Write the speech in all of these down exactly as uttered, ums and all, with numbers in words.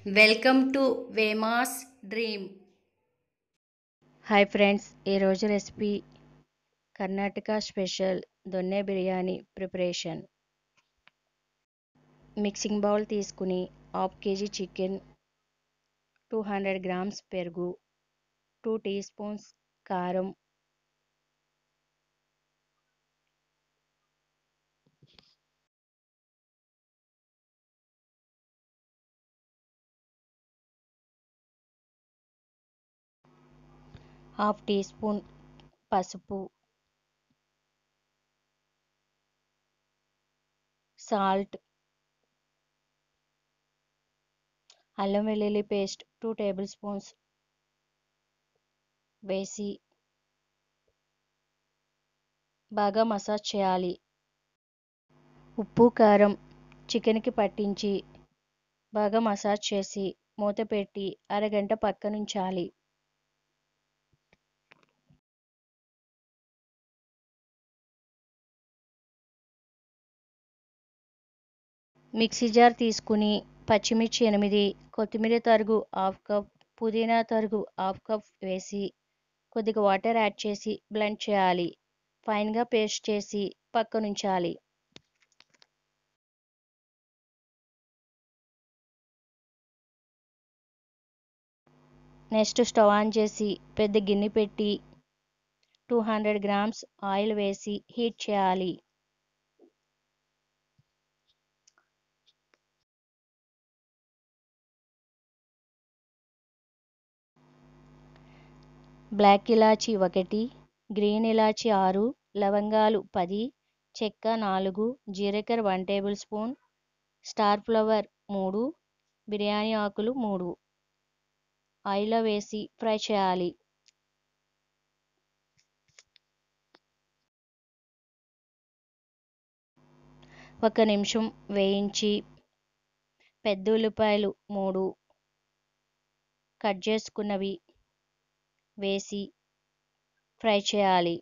Welcome to Vema's dream. Hi friends, ఈరోజు recipe Karnataka special donne biryani preparation. Mixing bowl తీసుకుని half kg chicken, two hundred grams పెరుగు, two teaspoons కారం, half teaspoon పసుపు, salt, అల్లం వెల్లుల్లి paste two table spoons వేసి బాగా మసాజ్ చేయాలి. ఉప్పు కారం చికెన్కి పట్టించి బాగా మసాజ్ చేసి మూత పెట్టి అరగంట పక్కనుంచాలి. మిక్సీ జార్ తీసుకుని పచ్చిమిర్చి ఎనిమిది, కొత్తిమీర తరుగు హాఫ్ కప్, పుదీనా తరుగు హాఫ్ కప్ వేసి కొద్దిగా వాటర్ యాడ్ చేసి బ్లెండ్ చేయాలి. ఫైన్గా పేస్ట్ చేసి పక్కనుంచాలి. నెక్స్ట్ స్టవ్ ఆన్ చేసి పెద్ద గిన్నె పెట్టి టూ హండ్రెడ్ గ్రామ్స్ ఆయిల్ వేసి హీట్ చేయాలి. బ్లాక్ ఇలాచీ ఒకటి, గ్రీన్ ఇలాచీ ఆరు, లవంగాలు పది, చెక్క నాలుగు, జీలకర్ర one tablespoon, star flower మూడు, బిర్యానీ ఆకులు మూడు ఆయిల్లో వేసి ఫ్రై చేయాలి. ఒక నిమిషం వేయించి పెద్ద ఉల్లిపాయలు మూడు కట్ చేసుకున్నవి వేసి ఫ్రై చేయాలి.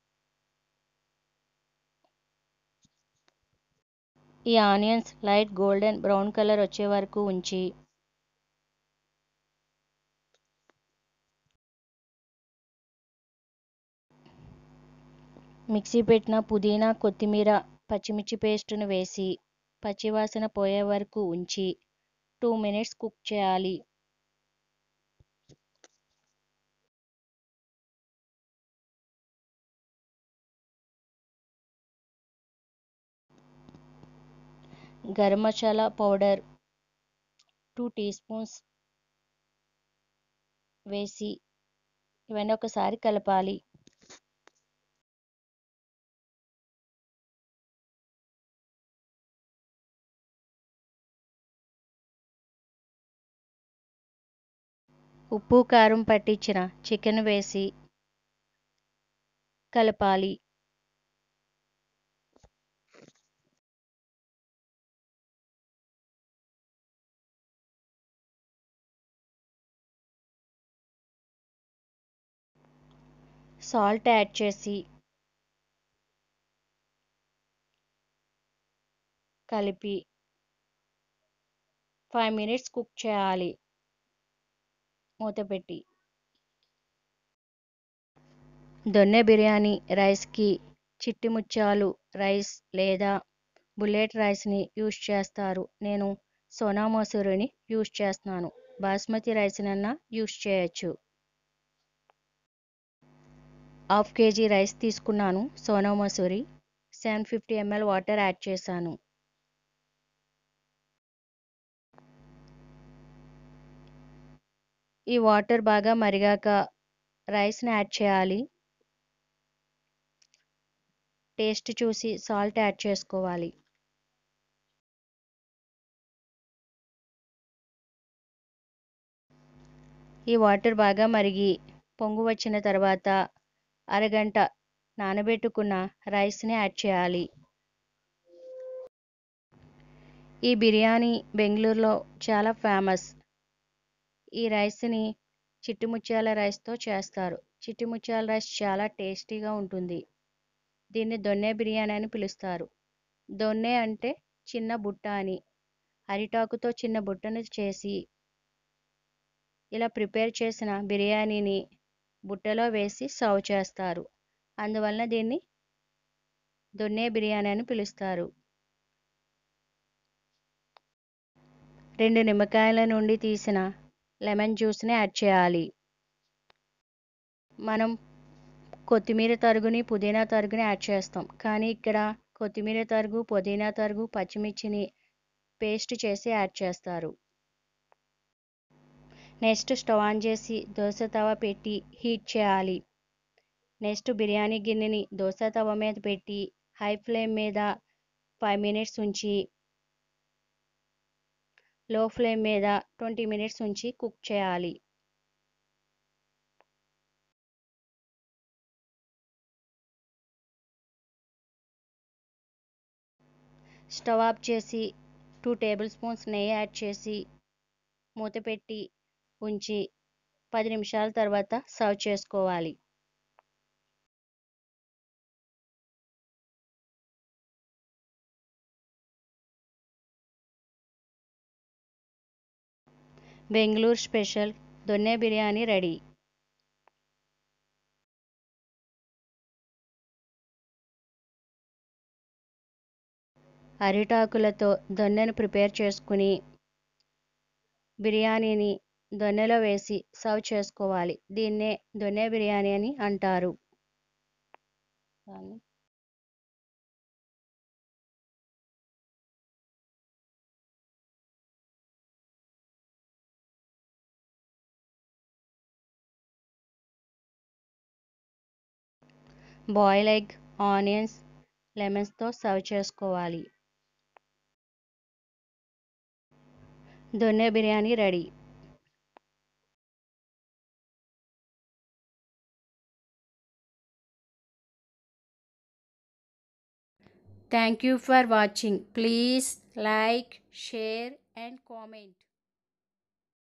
ఈ onions light golden brown colour వచ్చే వరకు ఉంచి మిక్సీ పెట్టిన పుదీనా, కొత్తిమీర, పచ్చిమిర్చి పేస్టును వేసి పచ్చివాసన పోయే వరకు ఉంచి టూ మినిట్స్ కుక్ చేయాలి. Garam masala powder two teaspoons వేసి ఇవన్నీ ఒకసారి కలపాలి. ఉప్పు కారం పట్టించిన చికెన్ వేసి కలపాలి. సాల్ట్ యాడ్ చేసి కలిపి ఫైవ్ మినిట్స్ కుక్ చేయాలి మూత పెట్టి. దొన్నె బిర్యానీ రైస్కి చిట్టి ముత్యాలు రైస్ లేదా బుల్లెట్ రైస్ని యూజ్ చేస్తారు. నేను సోనా మసూరిని యూజ్ చేస్తున్నాను. బాస్మతి రైస్నన్నా యూజ్ చేయొచ్చు. హాఫ్ కేజీ రైస్ తీసుకున్నాను. Sona Masoori seven fifty ml water add చేశాను. ఈ వాటర్ బాగా మరిగాక రైస్ని యాడ్ చేయాలి. టేస్ట్ చూసి సాల్ట్ యాడ్ చేసుకోవాలి. ఈ వాటర్ బాగా మరిగి పొంగు వచ్చిన తర్వాత అరగంట నానబెట్టుకున్న రైస్ని యాడ్ చేయాలి. ఈ బిర్యానీ బెంగళూరులో చాలా ఫేమస్. ఈ రైస్ని చిట్టి ముత్యాల రైస్తో చేస్తారు. చిట్టి ముత్యాల రైస్ చాలా టేస్టీగా ఉంటుంది. దీన్ని దొన్నె బిర్యానీ అని పిలుస్తారు. దొన్నె అంటే చిన్న బుట్ట అని. అరిటాకుతో చిన్న బుట్టను చేసి ఇలా ప్రిపేర్ చేసిన బిర్యానీని బుట్టలో వేసి సర్వ్ చేస్తారు. అందువలన దీన్ని దొన్నె బిర్యానీ అని పిలుస్తారు. రెండు నిమ్మకాయల నుండి తీసిన లెమన్ జ్యూస్ని యాడ్ చేయాలి. మనం కొత్తిమీర తరుగుని పుదీనా తరుగుని యాడ్ చేస్తాం, కానీ ఇక్కడ కొత్తిమీర తరుగు, పుదీనా తరుగు, పచ్చిమిర్చిని పేస్ట్ చేసి యాడ్ చేస్తారు. నెక్స్ట్ స్టవ్ ఆన్ చేసి దోశ తవ పెట్టి హీట్ చేయాలి. నెక్స్ట్ బిర్యానీ గిన్నెని దోశ తవ మీద పెట్టి హై ఫ్లేమ్ మీద ఫైవ్ మినిట్స్ ఉంచి లో ఫ్లేమ్ మీద ట్వంటీ మినిట్స్ ఉంచి కుక్ చేయాలి. స్టవ్ ఆఫ్ చేసి టూ టేబుల్ స్పూన్స్ నెయ్యి యాడ్ చేసి మూత పెట్టి ఉంచి పది నిమిషాల తర్వాత సర్వ్ చేసుకోవాలి. Bengaluru special donne biryani ready. అరిటాకులతో దొన్నెను ప్రిపేర్ చేసుకుని బిర్యానీని దొన్నెలో వేసి సర్వ్ చేసుకోవాలి. దీన్నే దొన్నె బిర్యానీ అని అంటారు. బాయిల్ ఎగ్, ఆనియన్స్, లెమన్స్తో సర్వ్ చేసుకోవాలి. Donne biryani ready. Thank you for watching. Please like, share and comment.